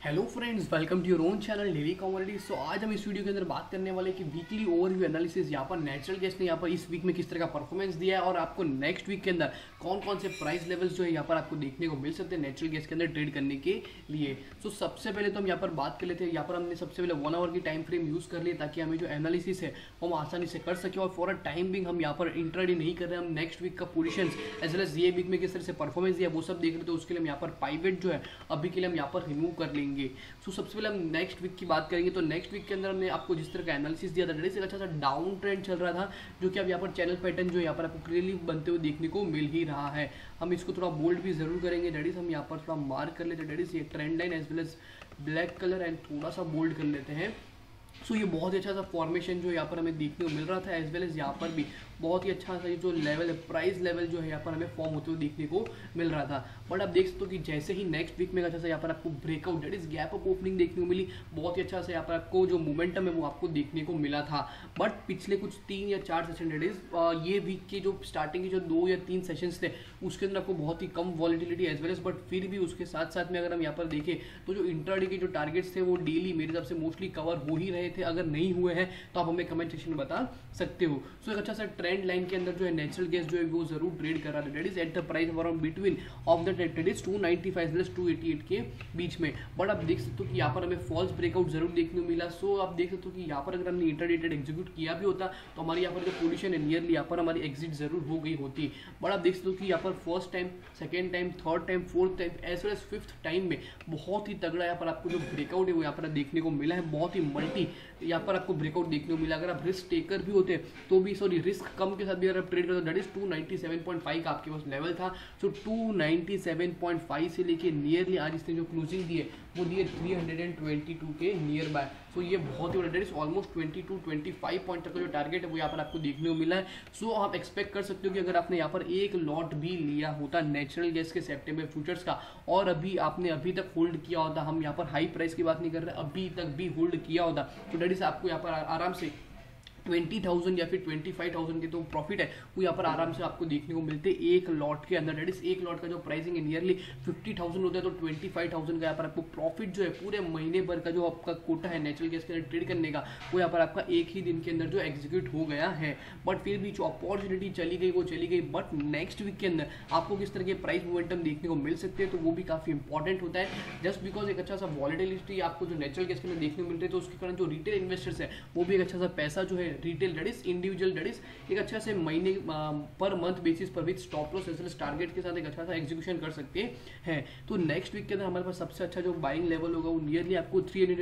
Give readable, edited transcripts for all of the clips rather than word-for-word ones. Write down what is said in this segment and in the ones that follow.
Hello friends, welcome to your own channel daily commodity. So आज हम इस video के अंदर बात करने वाले हैं कि वीकली ओवरव्यू एनालिसिस यहाँ पर नेचुरल गैस ने यहाँ पर इस वीक में किस तरह का परफॉर्मेंस दिया है और आपको नेक्स्ट वीक के अंदर कौन कौन से प्राइस लेवल्स जो है यहाँ पर आपको देखने को मिल सकते हैं नेचुरल गैस के अंदर ट्रेड करने के लिए। सो सबसे पहले तो हम यहाँ पर बात कर लेते हैं। यहाँ पर हमने सबसे पहले 1 आवर की टाइम फ्रेम यूज़ कर लिया ताकि हमें जो एनालिसिस है वो हम आसानी से कर सके और फॉर अ टाइम बिंग हम यहाँ पर इंट्राडे नहीं कर रहे हैं। हम नेक्स्ट वीक का पोजीशन एज वेल एज ये वीक में किस तरह से परफॉर्मेंस दिया वो सब देख रहे थे। उसके लिए हम यहाँ पर पाइवेट जो है अभी के लिए हम यहाँ पर रिमूव कर लेंगे। सो सबसे पहले हम नेक्स्ट वीक की बात करेंगे। तो नेक्स्ट वीक के अंदर हमने आपको जिस तरह का एनालिसिस दिया था, डेट अच्छा सा डाउन ट्रेंड चल रहा था जो कि अब यहाँ पर चैनल पैटर्न जो यहाँ पर आपको क्लियरली बनते हुए देखने को मिल ही रहा है। हम इसको थोड़ा बोल्ड भी जरूर करेंगे। डेट इज हम यहाँ पर थोड़ा मार्क कर लेते हैं। डेट इज ये trend line as well as black colour and थोड़ा सा बोल्ड कर लेते हैं। सो ये बहुत ही अच्छा सा फॉर्मेशन जो यहाँ पर हमें देखने को मिल रहा था एज वेल एज यहाँ पर भी बहुत ही अच्छा सा जो लेवल है, प्राइस लेवल जो है यहाँ पर हमें फॉर्म होते हुए देखने को मिल रहा था। बट आप देख सकते हो कि जैसे ही नेक्स्ट वीक में अच्छा सा यहाँ पर आपको breakout that is gap up opening देखने को मिली, बहुत ही अच्छा सा यहाँ पर आपको जो मोमेंटम है वो आपको देखने को मिला था। बट पिछले कुछ 3 या 4 सेशन डेट इज ये वीक के जो स्टार्टिंग के जो 2 या 3 सेशंस थे उसके अंदर आपको बहुत ही कम volatility as well as, but फिर भी उसके साथ साथ में अगर हम यहाँ पर देखें तो जो इंट्राडे के जो टारगेट्स थे वो डेली मेरे हिसाब से मोस्टली कवर हो ही रहे थे। अगर नहीं हुए हैं तो आप हमें कमेंट सेक्शन में बता सकते हो। सो एक अच्छा सा ट्रेंड लाइन के अंदर जो है नेचुरल गैस जो है वो जरूर ट्रेड कर रहा है। That is at the price around between of the that is 295 288 के बीच में। बट आप देख सकते हो कि यहाँ पर हमें फॉल्स ब्रेकआउट जरूर देखने को मिला। सो आप देख सकते हो कि यहाँ पर अगर हमने इंट्राडे ट्रेड एग्जीक्यूट किया भी होता तो हमारी यहाँ पर जो पोजीशन है नियरली यहाँ पर हमारी एग्जिट जरूर हो गई होती। बट आप देख सकते हो कि यहाँ पर first time, second time, third time, fourth time as well as fifth time में बहुत ही तगड़ा यहाँ पर आपको जो ब्रेकआउट है वो यहाँ पर देखने को मिला है। बहुत ही मल्टी यहाँ पर आपको ब्रेकआउट देखने को मिला। अगर आप रिस्क टेकर भी होते तो भी रिस्क कम के साथ भी अगर आप ट्रेड करते दैट इज 297.5 का आपके पास लेवल था। सो 297.5 से लेके नियरली आज इसने जो क्लोजिंग दी है वो दी है 322 के नियर बाय। सो ये बहुत ही बड़ा डेट इज ऑलमोस्ट 22-25 पॉइंट तक का जो टारगेट है वो यहाँ पर आपको देखने को मिला है। सो आप एक्सपेक्ट कर सकते हो कि अगर आपने यहाँ पर एक लॉट भी लिया होता नेचुरल गैस के सितंबर फ्यूचर्स का और आपने अभी तक होल्ड किया होता, हम यहाँ पर हाई प्राइस की बात नहीं कर रहे, अभी तक भी होल्ड किया होता तो डेट इज आपको यहाँ पर आराम से 20,000 या फिर 25,000 के तो प्रॉफिट है वो यहाँ पर आराम से आपको देखने को मिलते हैं एक लॉट के अंदर। डेट इज एक लॉट का जो प्राइसिंग है नियरली 50,000 होता है तो 25,000 का यहाँ पर आपको प्रॉफिट जो है पूरे महीने भर का जो आपका कोटा है नेचुरल गैस के अंदर ट्रेड करने का वो यहाँ पर आपका एक ही दिन के अंदर जो एग्जीक्यूट हो गया है। बट फिर भी जो अपॉर्चुनिटी चली गई वो चली गई। बट नेक्स्ट वीक के अंदर आपको किस तरह के प्राइस मोमेंटम देखने को मिल सकते हैं तो वो भी काफी इंपॉर्टेंट होता है। जस्ट बिकॉज एक अच्छा सा वॉलिटिलिटी आपको जो नेचुरल गैस के अंदर देखने को मिलते हैं तो उसके कारण जो रिटेल इन्वेस्टर्स है वो भी एक अच्छा सा पैसा जो है retail that is individual that is एक अच्छा से महीने पर मंथ बेसिस पर with stop loss as target के साथ एक अच्छा सा एग्जीक्यूशन कर सकते हैं। तो नेक्स्ट वीक के अंदर हमारे पास सबसे अच्छा जो बाइंग लेवल होगा वो नियरली आपको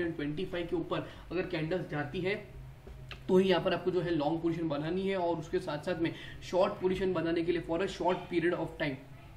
325 के ऊपर अगर कैंडल्स जाती है तो ही यहाँ पर आपको जो है लॉन्ग पोजीशन बनानी है और उसके साथ साथ में शॉर्ट पोजीशन बनाने के लिए for a short period of time.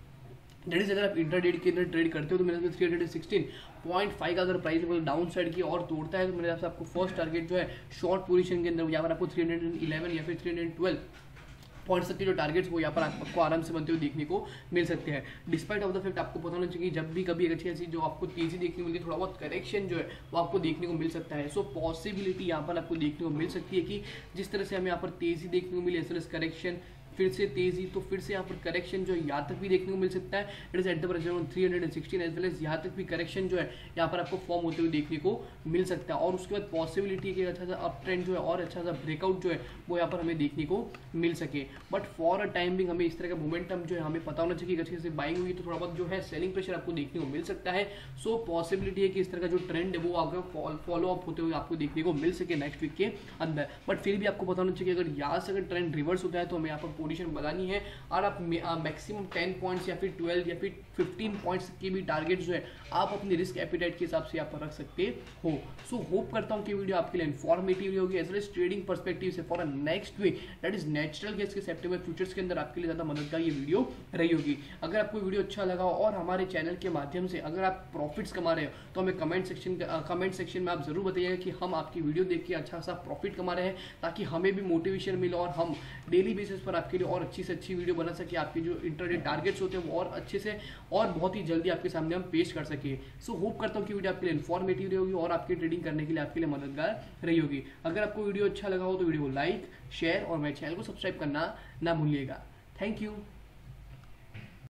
That is अगर आप इंट्राडे के अंदर ट्रेड करते हो तो मेरे हिसाब से 316.5 का अगर प्राइस डाउन साइड की और तोड़ता है तो मेरे हिसाब से आपको फर्स्ट टारगेट जो है शॉर्ट पोजीशन के अंदर यहाँ पर आपको 311 या फिर 312 पॉइंट्स तक के जो टारगेट्स वो यहाँ पर आपको आराम से बनते हुए देखने को मिल सकते हैं। डिस्पाइट ऑफ द फैक्ट आपको पता होना चाहिए जब भी कभी अच्छी ऐसी जो आपको तेजी देखने को मिलती है थोड़ा बहुत करेक्शन जो है वो आपको देखने को मिल सकता है। सो पॉसिबिलिटी यहाँ पर आपको देखने को मिल सकती है कि जिस तरह से हमें यहाँ पर तेजी देखने को मिली एज वेल एज करेक्शन फिर से तेजी तो फिर से यहाँ पर करेक्शन जो यहाँ तक भी देखने को मिल सकता है। It is at the price around 316 as well as यहाँ तक भी करेक्शन जो है यहाँ पर आपको फॉर्म होते हुए देखने को मिल सकता है। और उसके बाद पॉसिबिलिटी है कि अच्छा सा अप ट्रेंड जो है और अच्छा सा ब्रेकआउट जो है वो यहाँ पर हमें देखने को मिल सके। But for a time being हमें इस तरह का मोमेंटम जो है हमें पता होना चाहिए कि अच्छे से बाइंग हुई तो थोड़ा बहुत जो है सेलिंग प्रेशर आपको देखने को मिल सकता है। सो पॉसिबिलिटी है कि इस तरह का जो ट्रेंड है वो आपको फॉलो अप होते हुए आपको देखने को मिल सके नेक्स्ट वीक के अंदर। बट फिर भी आपको पता होना चाहिए अगर यहाँ से अगर ट्रेंड रिवर्स होता है तो हमें यहाँ पर पोजीशन बनानी है और आप मैक्सिमम 10 पॉइंट्स या फिर 12 या फिर 15 पॉइंट्स के भी टारगेट जो है आप अपनी रिस्क एपिटाइट के हिसाब से यहाँ पर रख सकते हो। सो होप करता हूँ कि वीडियो आपके लिए इन्फॉर्मेटिव होगी as well as trading perspective से for next week that is natural gas के सितंबर फ्यूचर्स के अंदर आपके लिए ज्यादा मददगार ये वीडियो रही होगी। अगर आपको वीडियो अच्छा लगा और हमारे चैनल के माध्यम से अगर आप प्रॉफिट्स कमा रहे हो तो हमें कमेंट सेक्शन में आप जरूर बताइएगा कि हम आपकी वीडियो देख के अच्छा सा प्रॉफिट कमा रहे हैं ताकि हमें भी मोटिवेशन मिले और हम डेली बेसिस पर आपके लिए और अच्छी से अच्छी वीडियो बना सके। आपके जो इंट्राडे टारगेट्स होते हैं वो और अच्छे से और बहुत ही जल्दी आपके सामने हम पेश कर सके। सो होप करता हूँ कि वीडियो आपके लिए इन्फॉर्मेटिव रही होगी और आपकी ट्रेडिंग करने के लिए आपके लिए मददगार रही होगी। अगर आपको वीडियो अच्छा लगा हो तो वीडियो को लाइक, शेयर और मेरे चैनल को सब्सक्राइब करना ना भूलिएगा। Thank you.